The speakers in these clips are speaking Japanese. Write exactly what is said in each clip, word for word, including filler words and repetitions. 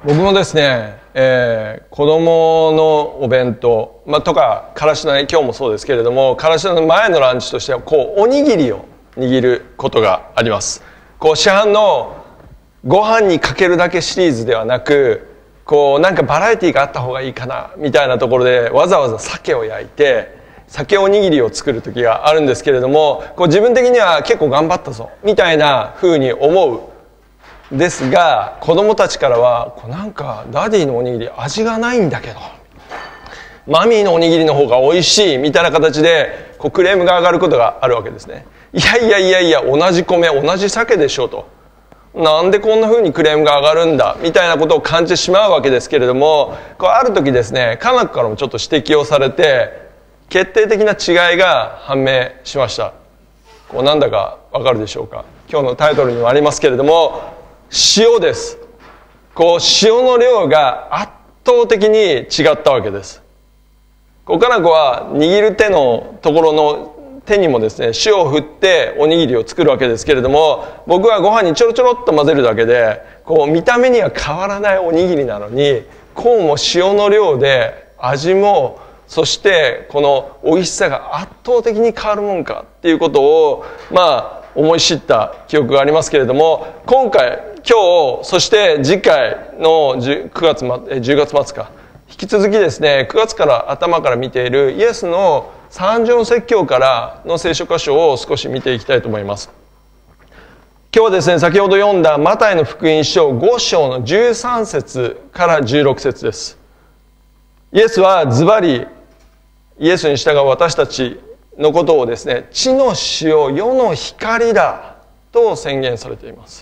僕もですね、えー、子供のお弁当、まあ、とかからし菜、今日もそうですけれども、からし菜の前のランチとしてはこうおにぎりを握ることがあります。こう市販のご飯にかけるだけシリーズではなく、こうなんかバラエティがあった方がいいかなみたいなところでわざわざ鮭を焼いて鮭おにぎりを作る時があるんですけれども、こう自分的には結構頑張ったぞみたいな風に思うですが、子供たちからはこうなんかダディのおにぎり味がないんだけどマミーのおにぎりの方が美味しいみたいな形でこうクレームが上がることがあるわけですね。いやいやいやいや、同じ米同じ鮭でしょと、なんでこんな風にクレームが上がるんだみたいなことを感じてしまうわけですけれども、こうある時ですね、家族からもちょっと指摘をされて決定的な違いが判明しました。こうなんだかわかるでしょうか。今日のタイトルにもありますけれども、塩です。こう塩の量が圧倒的に違ったわけです。こうかな子は握る手のところの手にもですね、塩を振っておにぎりを作るわけですけれども、僕はご飯にちょろちょろっと混ぜるだけでこう見た目には変わらないおにぎりなのに、こうも塩の量で味もそしてこの美味しさが圧倒的に変わるもんかっていうことをまあ思い知った記憶がありますけれども、今回今日そして次回のくがつ末じゅうがつ末か、引き続きですね、くがつから頭から見ているイエスの三条説教からの聖書箇所を少し見ていきたいと思います。今日はですね、先ほど読んだマタイの福音書ご章のじゅうさん節からじゅうろく節です。イエスはズバリイエスに従う私たちのことをですね、地の塩、世の光だと宣言されています。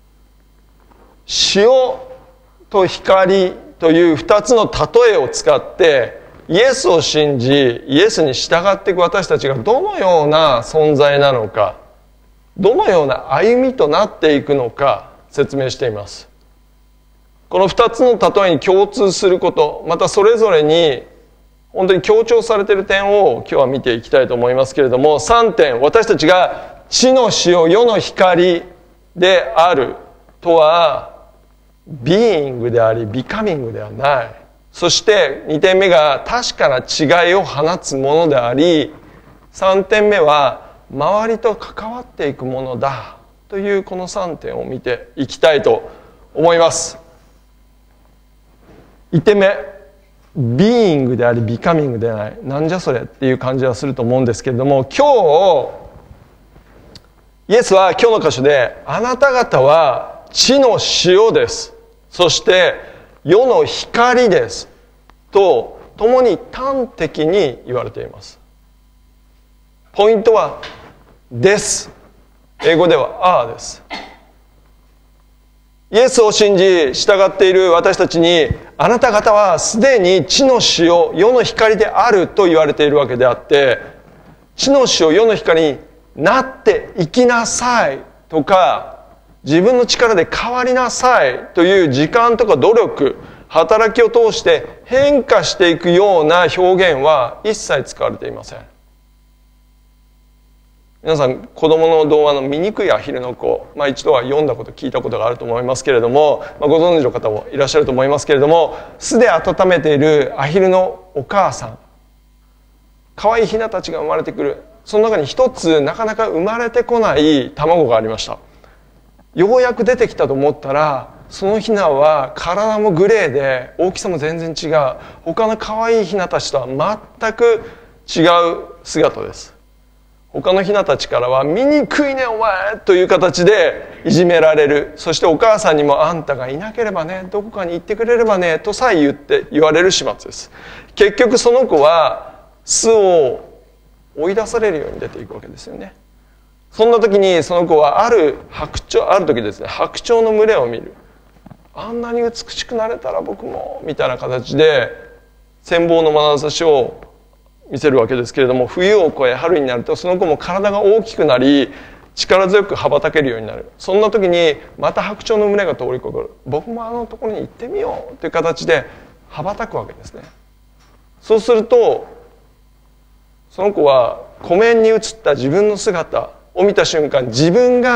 塩と光という二つの例えを使ってイエスを信じイエスに従っていく私たちがどのような存在なのか、どのような歩みとなっていくのか説明しています。この二つの例えに共通すること、またそれぞれに本当に強調されている点を今日は見ていきたいと思いますけれども、さんてん、私たちが地の塩、世の光であるとはビーイングでありビカミングではない。そしてにてんめが確かな違いを放つものであり、さんてんめは周りと関わっていくものだというこのさんてんを見ていきたいと思います。いってんめ、ビーイングでありビカミングではない、なんじゃそれっていう感じはすると思うんですけれども、今日イエスは今日の箇所であなた方は地の塩です、そして世の光ですと共に端的に言われています。ポイントはです。英語ではアーです。イエスを信じ従っている私たちに、あなた方はすでに地の塩、世の光であると言われているわけであって、地の塩、世の光になっていきなさいとか、自分の力で変わりなさいという時間とか努力、働きを通して変化していくような表現は一切使われていません。皆さん子供の童話の醜いアヒルの子、まあ、一度は読んだこと聞いたことがあると思いますけれども、まあ、ご存知の方もいらっしゃると思いますけれども、巣で温めているアヒルのお母さん、可愛いヒナたちが生まれてくる。その中に一つなかなか生まれてこない卵がありました。ようやく出てきたと思ったら、そのヒナは体もグレーで大きさも全然違う、他の可愛いヒナたちとは全く違う姿です。他のヒナたちからは醜いねお前という形でいじめられる。そしてお母さんにもあんたがいなければね、どこかに行ってくれればねとさえ言って言われる始末です。結局その子は巣を追い出されるように出ていくわけですよね。そんな時にその子はある白鳥ある時ですね白鳥の群れを見る。あんなに美しくなれたら僕もみたいな形で羨望の眼差しを見せるわけですけれども、冬を越え春になるとその子も体が大きくなり力強く羽ばたけるようになる。そんな時にまた白鳥の群れが通りかかる。僕もあのところに行ってみようという形で羽ばたくわけですね。そうするとその子は湖面に映った自分の姿を見た瞬間、自分が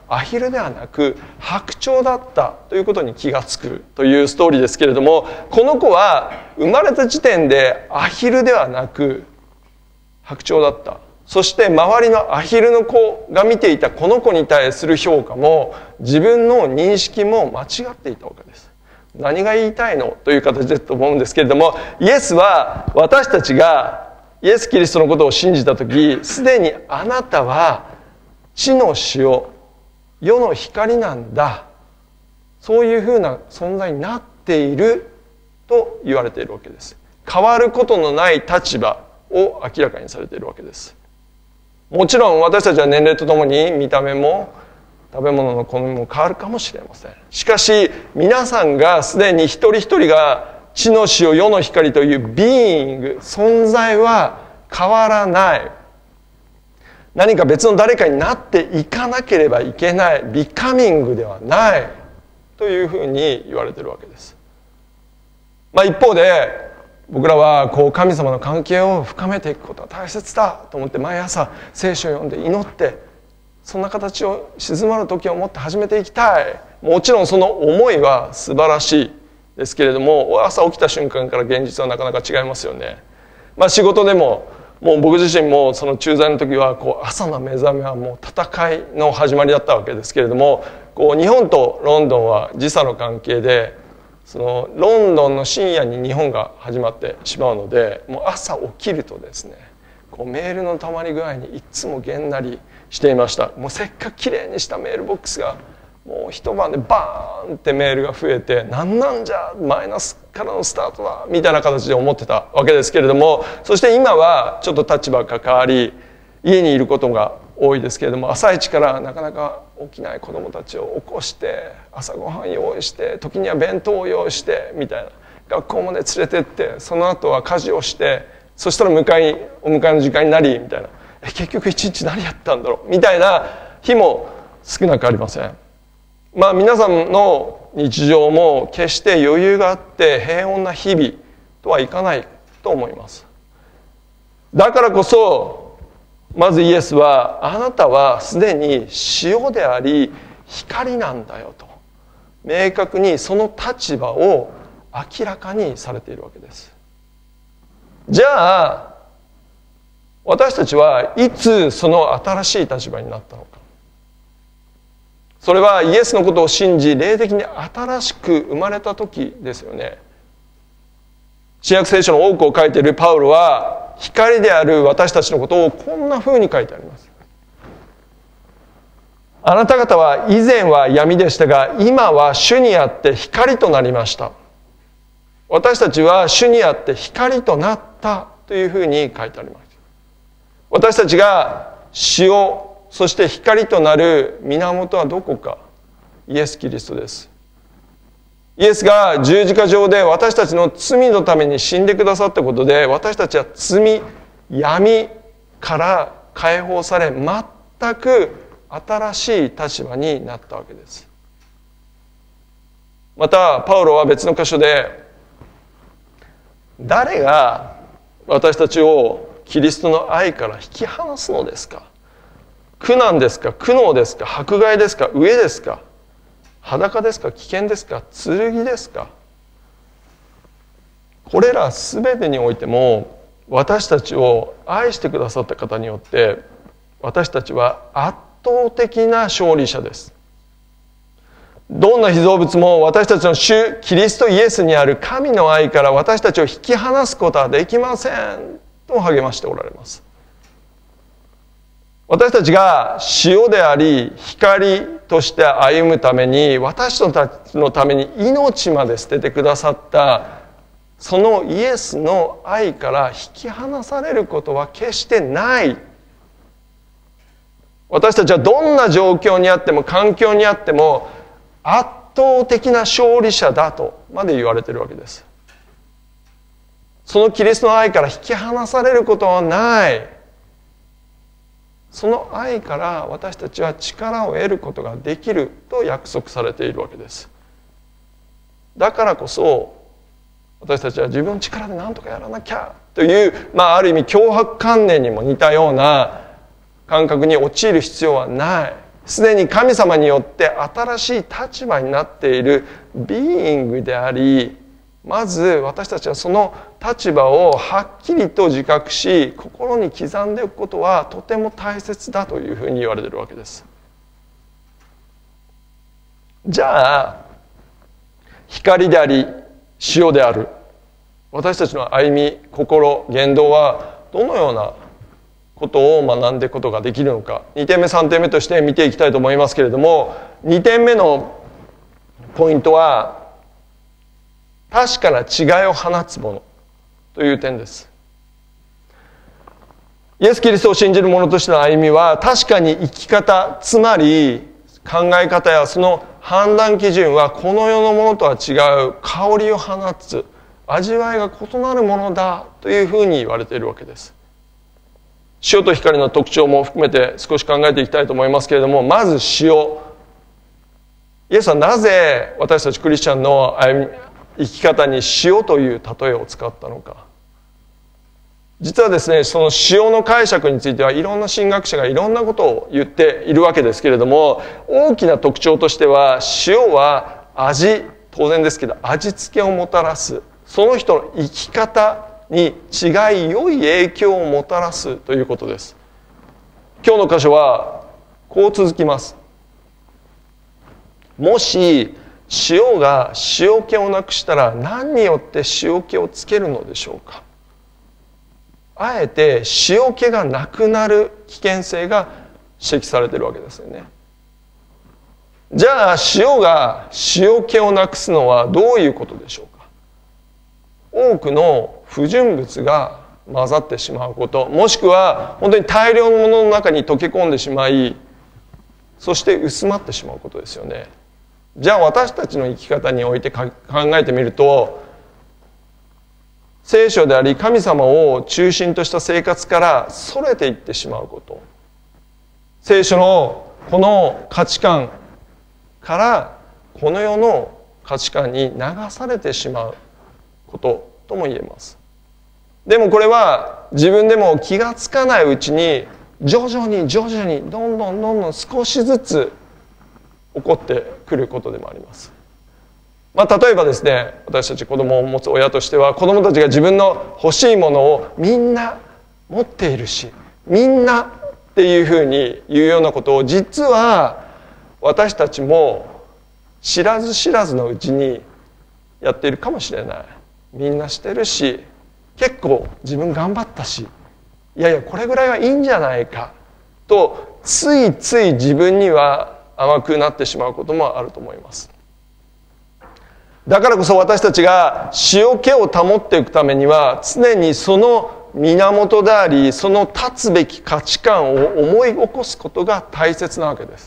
アヒルではなく白鳥だったということに気がつくというストーリーですけれども、この子は生まれた時点でアヒルではなく白鳥だった。そして周りのアヒルの子が見ていたこの子に対する評価も自分の認識も間違っていたわけです。何が言いたいのという形だと思うんですけれども、イエスは私たちがイエス・キリストのことを信じたとき、すでにあなたは地の塩、世の光なんだ、そういうふうな存在になっていると言われているわけです。変わることのない立場を明らかにされているわけです。もちろん私たちは年齢とともに見た目も食べ物の好みも変わるかもしれません。しかし皆さんがすでに一人一人が地の塩、世の光というビーイング、存在は変わらない。何か別の誰かになっていかなければいけない、ビカミングではないというふうに言われているわけです。まあ一方で僕らはこう神様の関係を深めていくことは大切だと思って毎朝聖書を読んで祈って、そんな形を静まる時を持って始めていきたい。もちろんその思いは素晴らしいですけれども、朝起きた瞬間から現実はなかなか違いますよね。まあ仕事でももう僕自身もその駐在の時はこう朝の目覚めはもう戦いの始まりだったわけですけれども、こう日本とロンドンは時差の関係で、そのロンドンの深夜に日本が始まってしまうので、もう朝起きるとですね、こうメールのたまり具合にいつもげんなりしていました。もうせっかくきれいにしたメールボックスがもう一晩でバーンってメールが増えて、なんなんじゃマイナスからのスタートだみたいな形で思ってたわけですけれども、そして今はちょっと立場が変わり家にいることが多いですけれども、朝一からなかなか起きない子どもたちを起こして朝ごはん用意して、時には弁当を用意してみたいな、学校まで連れてって、その後は家事をして、そしたら迎えお迎えの時間になりみたいな、え結局一日何やったんだろうみたいな日も少なくありません。まあ皆さんの日常も決して余裕があって平穏な日々とはいかないと思います。だからこそまずイエスは、あなたはすでに塩であり光なんだよと明確にその立場を明らかにされているわけです。じゃあ私たちはいつその新しい立場になったのか。それはイエスのことを信じ霊的に新しく生まれた時ですよね。新約聖書の多くを書いているパウロは光である私たちのことをこんなふうに書いてあります。あなた方は以前は闇でしたが今は主にあって光となりました。私たちは主にあって光となったというふうに書いてあります。私たちが塩、そして光となる源はどこか。イエス・キリストです。イエスが十字架上で私たちの罪のために死んでくださったことで、私たちは罪、闇から解放され、全く新しい立場になったわけです。またパウロは別の箇所で、誰が私たちをキリストの愛から引き離すのですか。苦難ですか、苦悩ですか、迫害ですか、飢えですか、裸ですか、危険ですか、剣ですか。これらすべてにおいても私たちを愛してくださった方によって私たちは圧倒的な勝利者です。どんな被造物も私たちの主キリストイエスにある神の愛から私たちを引き離すことはできませんと励ましておられます。私たちが塩であり光として歩むために、私たちのために命まで捨ててくださったそのイエスの愛から引き離されることは決してない。私たちはどんな状況にあっても環境にあっても圧倒的な勝利者だとまで言われているわけです。そのキリストの愛から引き離されることはない。その愛から私たちは力を得ることができると約束されているわけです。だからこそ私たちは自分の力で何とかやらなきゃという、まあ、ある意味強迫観念にも似たような感覚に陥る必要はない。 すでに神様によって新しい立場になっているビーイングであり、まず私たちはその立場をはっきりと自覚し、心に刻んでおくことはとても大切だというふうに言われているわけです。じゃあ光であり塩である私たちの歩み、心、言動はどのようなことを学んでいくことができるのか、にてんめさんてんめとして見ていきたいと思いますけれども、にてんめのポイントは確かな違いを放つものという点です。イエス・キリストを信じる者としての歩みは、確かに生き方、つまり考え方やその判断基準はこの世のものとは違う香りを放つ、味わいが異なるものだというふうに言われているわけです。塩と光の特徴も含めて少し考えていきたいと思いますけれども、まず塩。イエスはなぜ私たちクリスチャンの歩み生き方に塩という例えを使ったのか。実はですね、その塩の解釈についてはいろんな神学者がいろんなことを言っているわけですけれども、大きな特徴としては塩は味、当然ですけど味付けをもたらす、その人の生き方に違い良い影響をもたらすということです。今日の箇所はこう続きます。もし塩が塩気をなくしたら何によって塩気をつけるのでしょうか。あえて塩気がなくなる危険性が指摘されているわけですよね。じゃあ塩が塩気をなくすのはどういうことでしょうか。多くの不純物が混ざってしまうこと、もしくは本当に大量のものの中に溶け込んでしまい、そして薄まってしまうことですよね。じゃあ私たちの生き方において考えてみると、聖書であり神様を中心とした生活からそれていってしまうこと、聖書のこの価値観からこの世の価値観に流されてしまうこととも言えます。でもこれは自分でも気がつかないうちに徐々に徐々にどんどんどんどん少しずつ起こってくることでもあります。まあ、例えばですね、私たち子供を持つ親としては、子供たちが自分の欲しいものをみんな持っているし、みんなっていうふうに言うようなことを実は私たちも知らず知らずのうちにやっているかもしれない。みんなしてるし、結構自分頑張ったし、いやいやこれぐらいはいいんじゃないかとついつい自分には甘くなってしまうこともあると思います。だからこそ私たちが塩気を保っていくためには、常にその源でありその立つべき価値観を思い起こすことが大切なわけです。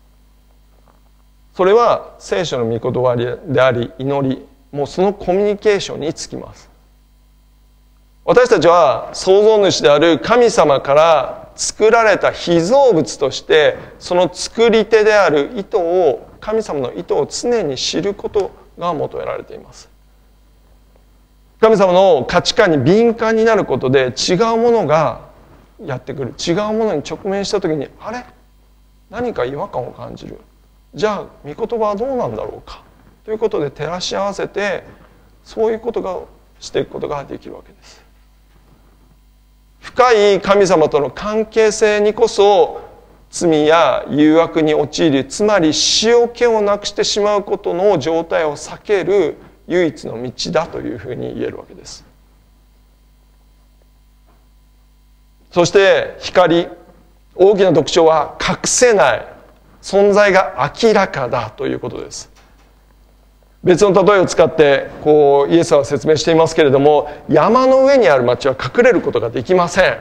それは聖書の御言葉であり祈り、もうそのコミュニケーションにつきます。私たちは創造主である神様から作られた被造物として、その作り手である意図を、神様の意図を常に知ることが求められています。神様の価値観に敏感になることで、違うものがやってくる、違うものに直面した時に、あれ何か違和感を感じる、じゃあ御言葉はどうなんだろうかということで照らし合わせて、そういうことがしていくことができるわけです。深い神様との関係性にこそ罪や誘惑に陥り、つまり塩気をなくしてしまうことの状態を避ける唯一の道だというふうに言えるわけです。そして光、大きな特徴は隠せない、存在が明らかだということです。別の例えを使ってこうイエスは説明していますけれども、山の上にある町は隠れることができません。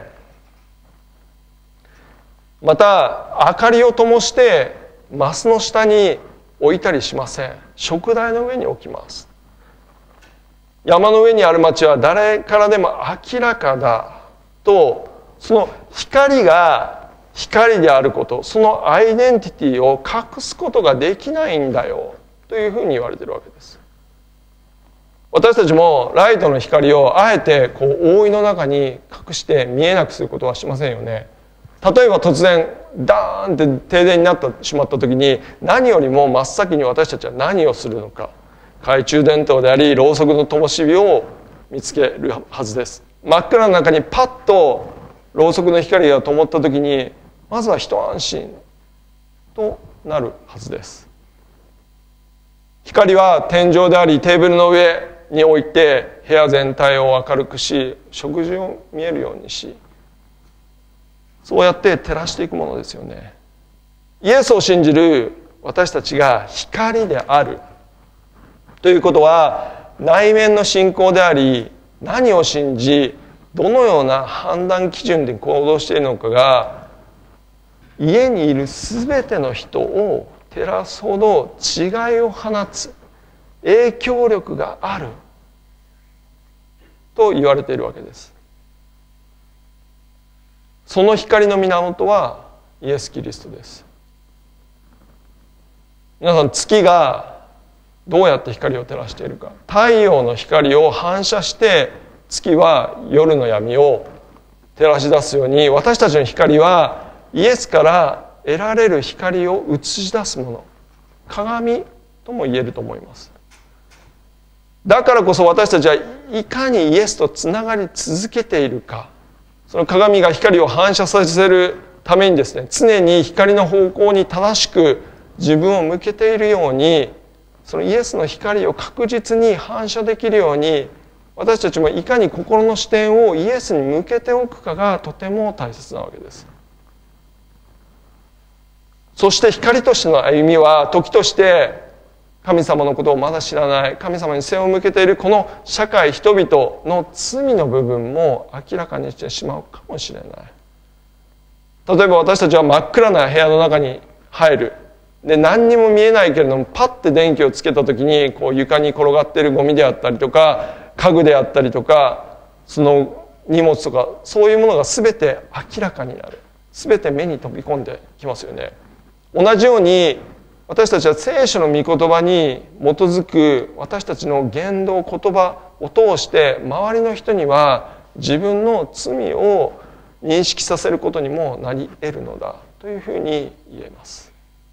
また明かりを灯してマスの下に置いたりしません。燭台の上に置きます。山の上にある町は誰からでも明らかだと、その光が光であること、そのアイデンティティを隠すことができないんだよというふうに言われているわけです。私たちもライトの光をあえてこう覆いの中に隠して見えなくすることはしませんよね。例えば突然ダーンって停電になってしまった時に、何よりも真っ先に私たちは何をするのか。懐中電灯でありろうそくの灯火を見つけるはずです。真っ暗の中にパッとろうそくの光が灯った時に、まずは一安心となるはずです。光は天井でありテーブルの上に置いて部屋全体を明るくし、食事を見えるようにし、そうやって照らしていくものですよね。イエスを信じる私たちが光であるということは、内面の信仰であり、何を信じどのような判断基準で行動しているのかが、家にいるすべての人を照らすほど違いを放つ影響力があると言われているわけです。その光の源はイエス・キリストです。皆さん、月がどうやって光を照らしているか。太陽の光を反射して月は夜の闇を照らし出すように、私たちの光はイエスから得られる光を映し出すもの、鏡とも言えると思います。だからこそ私たちはいかにイエスとつながり続けているか、その鏡が光を反射させるためにですね、常に光の方向に正しく自分を向けているように、そのイエスの光を確実に反射できるように、私たちもいかに心の視点をイエスに向けておくかがとても大切なわけです。そして光としての歩みは、時として神様のことをまだ知らない、神様に背を向けているこの社会、人々の罪の部分も明らかにしてしまうかもしれない。例えば私たちは真っ暗な部屋の中に入る。で、何にも見えないけれども、パッて電気をつけた時に、こう床に転がっているゴミであったりとか、家具であったりとか、その荷物とか、そういうものが全て明らかになる。全て目に飛び込んできますよね。同じように、私たちは聖書の御言葉に基づく私たちの言動、言葉を通して周りの人には自分の罪を認識させることにもなり得るのだというふうに言えます。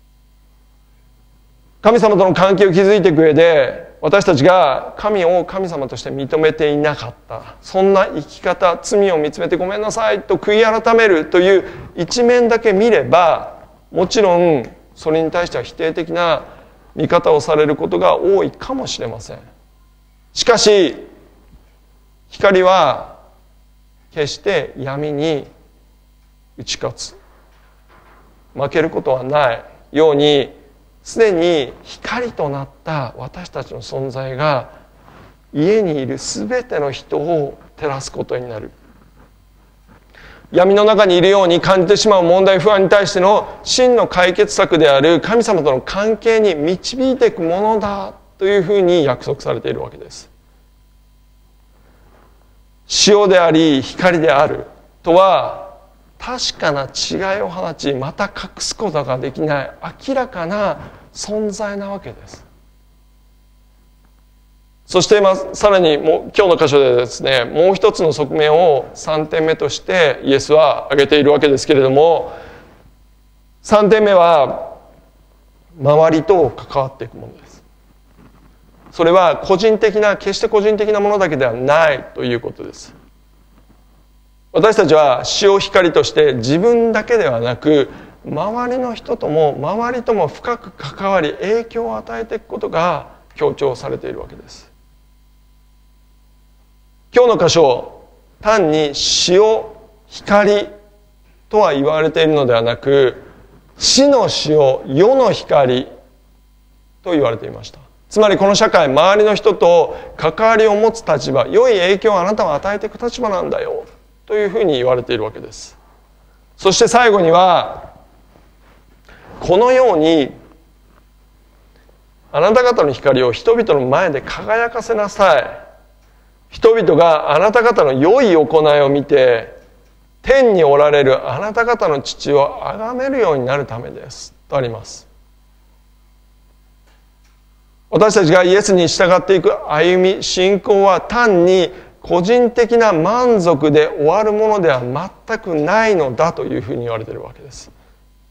神様との関係を築いていく上で、私たちが神を神様として認めていなかった、そんな生き方、罪を見つめてごめんなさいと悔い改めるという一面だけ見れば、もちろんそれに対しては否定的な見方をされることが多いかもしれません。しかし光は決して闇に打ち勝つ、負けることはないように、すでに光となった私たちの存在が家にいるすべての人を照らすことになる。闇の中にいるように感じてしまう問題不安に対しての真の解決策である神様との関係に導いていくものだというふうに約束されているわけです。塩であり光であるとは確かな違いを放ち、また隠すことができない明らかな存在なわけです。そして、まあ、さらにもう今日の箇所でですね、もう一つの側面をさんてんめとしてイエスは挙げているわけですけれども、さんてんめは周りと関わっていくものです。それは個人的な、決して個人的なものだけではないということです。私たちは潮光として自分だけではなく、周りの人とも周りとも深く関わり影響を与えていくことが強調されているわけです。今日の箇所、単に潮、光とは言われているのではなく、死の潮、世の光と言われていました。つまりこの社会、周りの人と関わりを持つ立場、良い影響をあなたは与えていく立場なんだよというふうに言われているわけです。そして最後には、このようにあなた方の光を人々の前で輝かせなさい。人々があなた方の良い行いを見て、天におられるあなた方の父を崇めるようになるためですとあります。私たちがイエスに従っていく歩み、信仰は単に個人的な満足で終わるものでは全くないのだというふうに言われているわけです。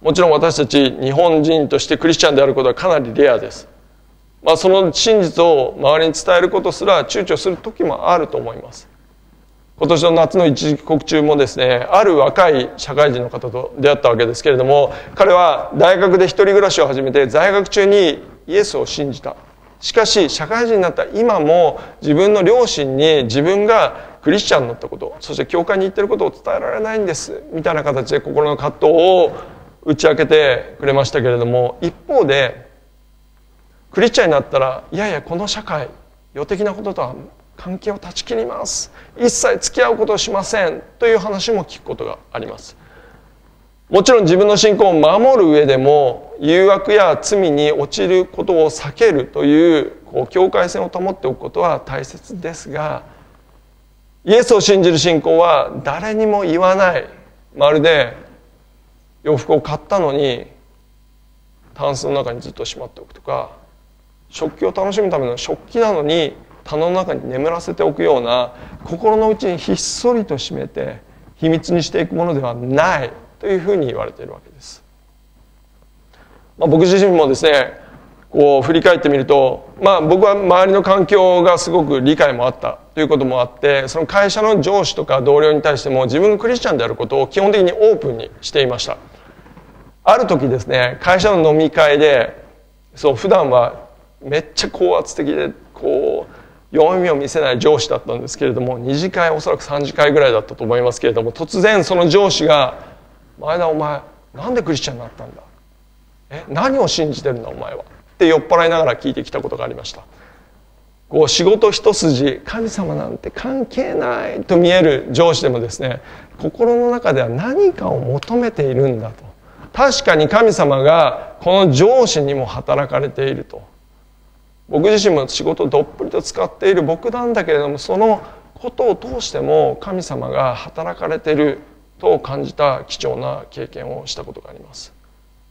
もちろん私たち日本人としてクリスチャンであることはかなりレアです。まあ、その真実を周りに伝えることすら躊躇する時もあると思います。今年の夏の一時帰国中もですね、ある若い社会人の方と出会ったわけですけれども、彼は大学で一人暮らしを始めて在学中にイエスを信じた。しかし社会人になった今も自分の両親に自分がクリスチャンになったこと、そして教会に行ってることを伝えられないんですみたいな形で心の葛藤を打ち明けてくれましたけれども、一方でクリスチャンになったら、いやいやこの社会世的なこととは関係を断ち切ります、一切付き合うことをしませんという話も聞くことがあります。もちろん自分の信仰を守る上でも誘惑や罪に陥ることを避けるというこう境界線を保っておくことは大切ですが、イエスを信じる信仰は誰にも言わない、まるで洋服を買ったのにタンスの中にずっとしまっておくとか、食器を楽しむための食器なのに棚の中に眠らせておくような、心の内にひっそりと閉めて秘密にしていくものではないというふうに言われているわけです。まあ、僕自身もですね、こう振り返ってみると、まあ、僕は周りの環境がすごく理解もあったということもあって、その会社の上司とか同僚に対しても自分がクリスチャンであることを基本的にオープンにしていました。ある時ですね、会社の飲み会で、そう普段はめっちゃ高圧的でこう弱みを見せない上司だったんですけれども、二次会おそらく三次会ぐらいだったと思いますけれども、突然その上司が「前田お前なんでクリスチャンになったんだ、え何を信じてるんだお前は」って酔っ払いながら聞いてきたことがありました。こう仕事一筋、神様なんて関係ないと見える上司でもですね、心の中では何かを求めているんだと。確かに神様がこの上司にも働かれていると。僕自身も仕事をどっぷりと使っている僕なんだけれども、そのことを通しても神様が働かれていると感じた貴重な経験をしたことがあります。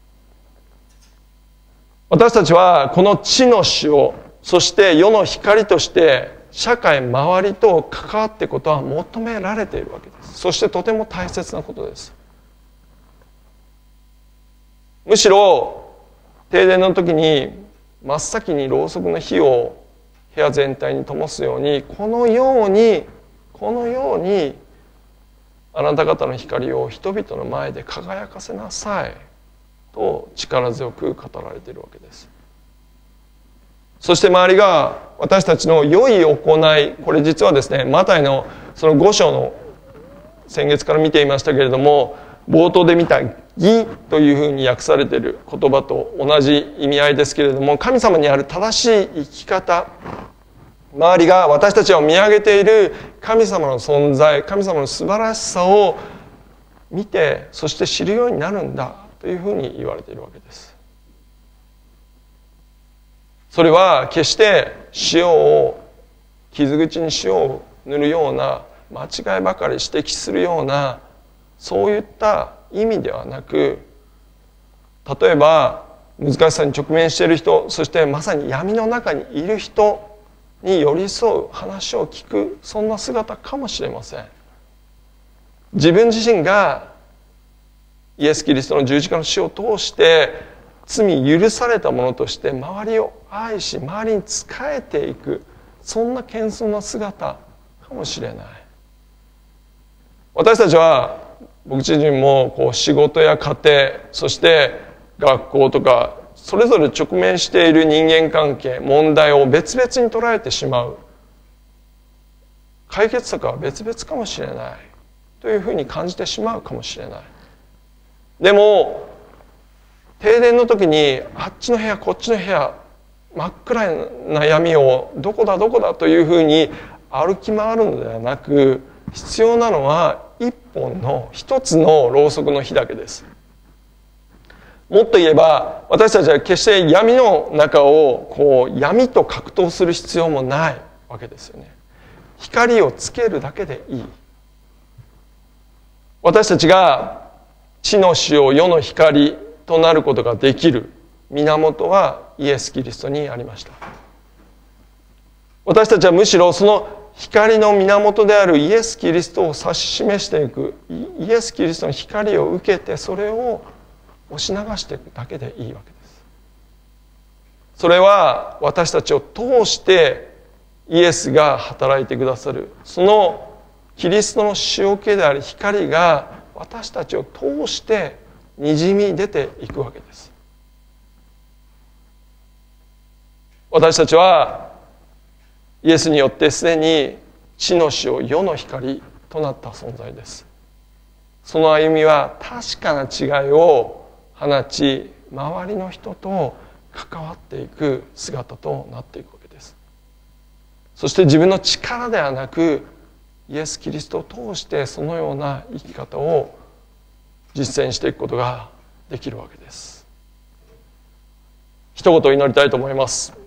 私たちはこの地の塩、そして世の光として社会周りと関わっていくことは求められているわけです。そしてとても大切なことです。むしろ停電の時に真っ先にろうそくの火を部屋全体に灯すように、このようにこのようにあなた方の光を人々の前で輝かせなさいと力強く語られているわけです。そして周りが私たちの良い行い、これ実はですね、マタイのそのご章の先月から見ていましたけれども、冒頭で見た義というふうに訳されている言葉と同じ意味合いですけれども、神様にある正しい生き方、周りが私たちを見上げている神様の存在、神様の素晴らしさを見て、そして知るようになるんだというふうに言われているわけです。それは決して塩を傷口に塩を塗るような、間違いばかり指摘するような、そういった意味ではなく、例えば難しさに直面している人、そしてまさに闇の中にいる人に寄り添う、話を聞く、そんな姿かもしれません。自分自身がイエス・キリストの十字架の死を通して罪許されたものとして周りを愛し、周りに仕えていく、そんな謙遜な姿かもしれない。私たちは僕自身もこう仕事や家庭、そして学校とかそれぞれ直面している人間関係、問題を別々に捉えてしまう。解決策は別々かもしれないというふうに感じてしまうかもしれない。でも停電の時にあっちの部屋こっちの部屋、真っ暗な闇をどこだどこだというふうに歩き回るのではなく、必要なのは一本の一つのろうそくの火だけです。もっと言えば、私たちは決して闇の中をこう闇と格闘する必要もないわけですよね。光をつけるだけでいい。私たちが地の塩、世の光となることができる源はイエス・キリストにありました。私たちはむしろその光の源であるイエス・キリストを指し示していく、イエス・キリストの光を受けて、それを押し流していくだけでいいわけです。それは私たちを通してイエスが働いてくださる、そのキリストの塩気であり光が私たちを通してにじみ出ていくわけです。私たちはイエスによってすでに地の塩、世の光となった存在です。その歩みは確かな違いを放ち、周りの人と関わっていく姿となっていくわけです。そして自分の力ではなく、イエス・キリストを通してそのような生き方を実践していくことができるわけです。一言祈りたいと思います。